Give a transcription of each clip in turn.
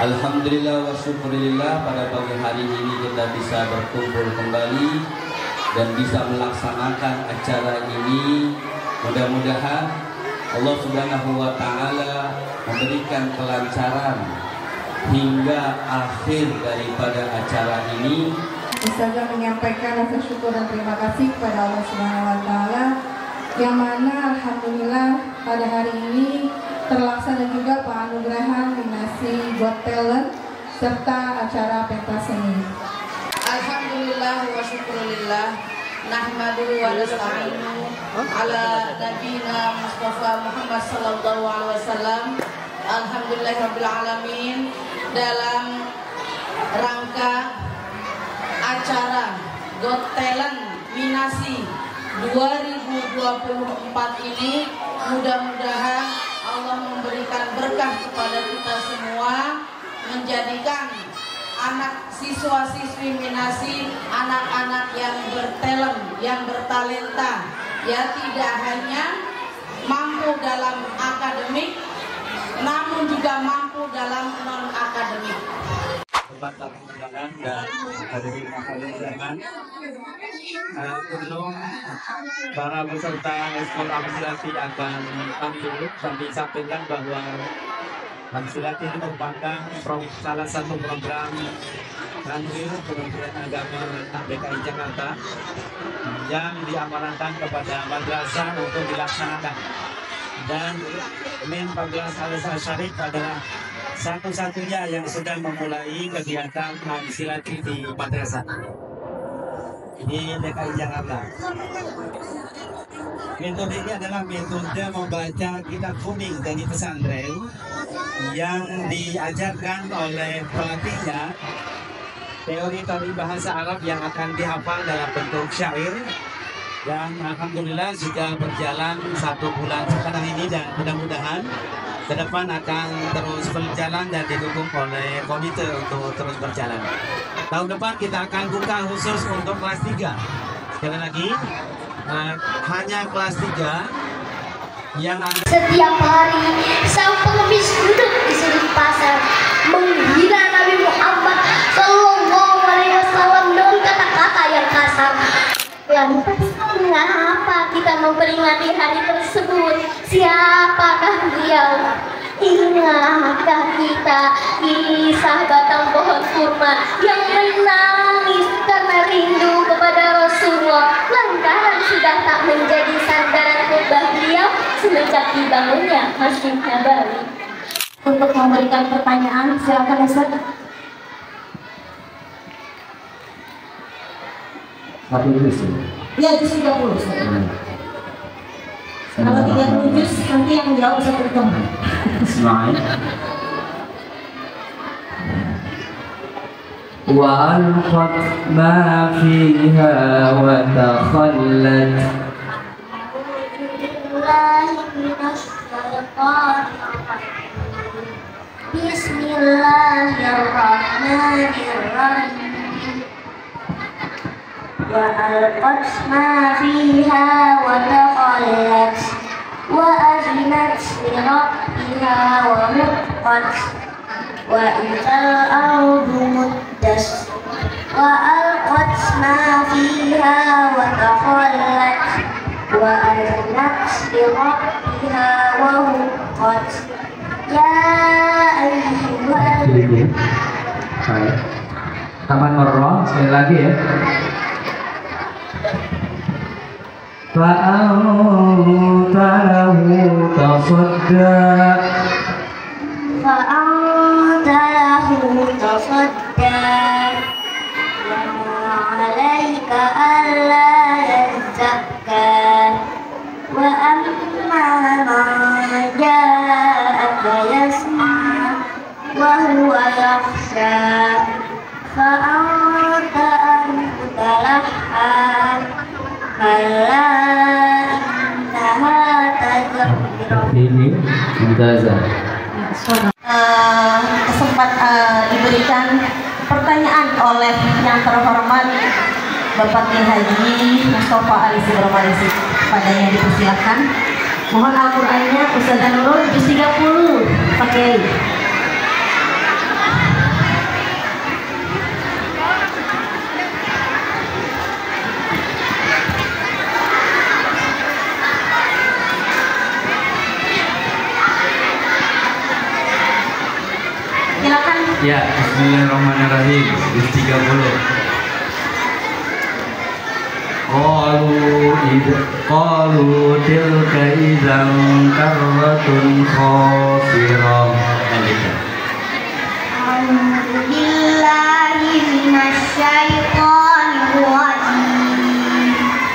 Alhamdulillah wa syukurillah, pada pagi hari ini kita bisa berkumpul kembali dan bisa melaksanakan acara ini. Mudah-mudahan Allah Subhanahu wa Ta'ala memberikan kelancaran hingga akhir daripada acara ini. Ustazah menyampaikan rasa syukur dan terima kasih kepada Allah Subhanahu wa Ta'ala, yang mana alhamdulillah pada hari ini terlaksana juga penganugerahan nominasi Got Talent serta acara pentas seni. Alhamdulillah wa syukurillah, nahmaduhu wa nasta'inu ala nabiyina Mustafa Muhammad sallallahu alaihi wasallam. Alhamdulillahirabbil alamin. Dalam rangka acara Got Talent Minasi 2024 ini, mudah-mudahan Allah memberikan berkah kepada kita semua, menjadikan anak siswa-siswi Minasi anak-anak yang bertalent, yang bertalenta, ya, tidak hanya mampu dalam akademik, namun juga mampu dalam non-akademik. Bapak undangan dan hadirin undangan, sebelum para peserta ekskul Amsilati akan tampil, kami sampaikan bahwa Amsilati ini merupakan salah satu program Kanwil Kementerian Agama DKI Jakarta yang diamanahkan kepada madrasah untuk dilaksanakan, dan Min 14 Al-Syarif adalah satu-satunya yang sedang memulai kegiatan Amsilati di madrasah di DKI Jakarta. Metode ini adalah metode membaca kitab kuning dari pesantren yang diajarkan oleh pelatihnya teori bahasa Arab yang akan dihafal dalam bentuk syair, dan alhamdulillah sudah berjalan 1 bulan sekarang ini, dan mudah-mudahan ke depan akan terus berjalan dan didukung oleh komite untuk terus berjalan. Tahun depan kita akan buka khusus untuk kelas 3. Sekali lagi, hanya kelas 3 yang setiap hari sang pengemis duduk di sudut pasar menghina Nabi Muhammad Sallallahu Alaihi Wasallam dengan kata-kata yang kasar. Lantas mengapa kita memperingati hari tersebut? Siapakah beliau? Ingatkah kita kisah batang pohon kurma yang menangis karena rindu kepada Rasulullah lantaran sudah tak menjadi sandaran khotbah beliau semenjak dibangunnya Masjid Nabawi? Untuk memberikan pertanyaan, silakan Ustaz. Satu juz Ya, juz 30. Kalau 30 juz nanti yang jawab satu teman. Ismail. Wa alqat ma fiha wa takhallat. Bismillahirrahmanirrahim. Wa alqat ma fiha wa takhallat wa azinat li rabbiha wa muqqat wa idzal ardu muddat wa alqat ma fiha wa takhallat wa azinat li rabbiha wa muqqat ya ayyuhal. Baik. Taman Marrah sekali lagi ya. فأنت له تصدى فأنت له تصدى وما عليك ألا يزكى وأما من جاءك يسعى وهو يخشى فأنت عنه تلهى كلا إنها تذكرة. Ini Mumtazah. Sempat diberikan pertanyaan oleh yang terhormat Bapak Kiai Haji Mustafa Ali Subromalisi. Padanya dipersilakan. Mohon Al-Qur'annya Ustazah Nurul juz 30 pakai. Ya, bismillahirrahmanirrahim. Juz 30. Qalu tilka idzan karratun khasirah. A'udzu billahi minasyaitonir rajim.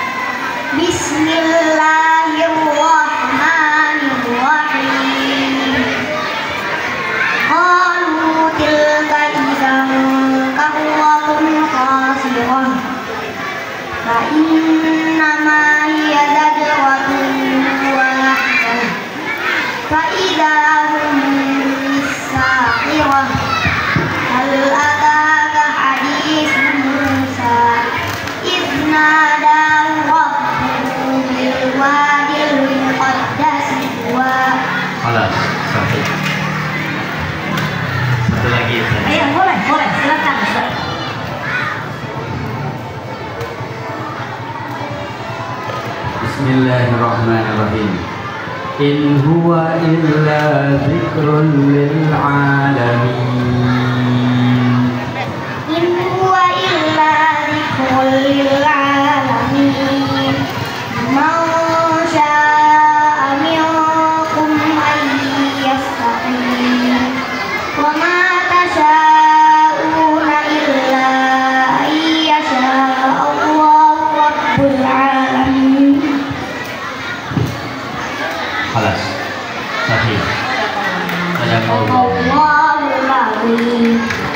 Bismillahirrahmanirrahim. Qalu tilka idzan karratun khasirah. Fa innama hiya zajratun wahidah. Fa idahum bis-sakhirah. Hal ataka hadits Musa idh nadahu rabbuhu bil wadil muqaddas tuwa. Alas, satu. Satu lagi. Ayo, boleh, silakan. Bismillahirrahmanirrahim. In huwa illa dzikrun lil alamin. In huwa illa dzikrun lil alamin. Man syaa'a minkum an yastaqim. Wa ma tasyaa'una illa an yashaa'a Allahu rabbul alamin. Alas, sahih. Sadaqallahu. Allahul azim.